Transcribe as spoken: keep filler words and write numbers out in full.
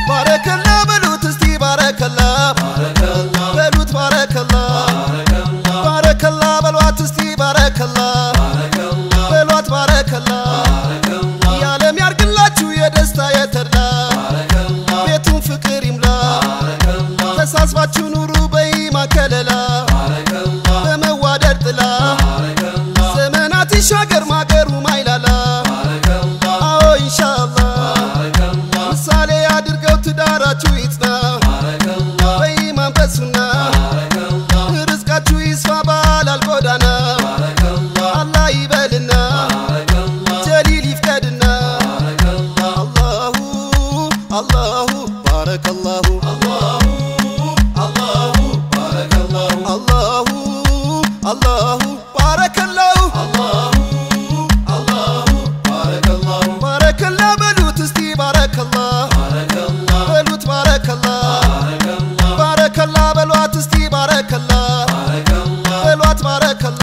ባረከላ በሉት እስቲ ባረከላ በሉት ባረከላ ባረከላ በሏት እስቲ ባረከላ በሏት ባረከላ ያለም ያርግላችሁ የደስታ የተድላ ቤቱን ፍቅር ይምላ ተሳስባችሁ ኑሩ በኢማን ከለላ በመዋደድ ጥላ ዘመናት ይሻገር ማገሩ ማይላላ አዎ ኢንሻአላህ ምሳሌ አድርገው ትዳራችሁ ይጽና በኢማን በሱና ርዝቃችሁ ይስፋ ባላል ጎዳና አላህ ይበልና ጀሊል ይፍቀድና አላሁ አላሁ ባረከላሁ አላሁ አላሁ ባረከላሁ አላሁ አላሁ ባረከላሁ አላሁ አላሁ ባረከላሁ ባረከላ በሉት እስቲ ባረከላ በሉት ባረከላ ባረከላ በሏት እስቲ ባረከላ በሏት ባረከላ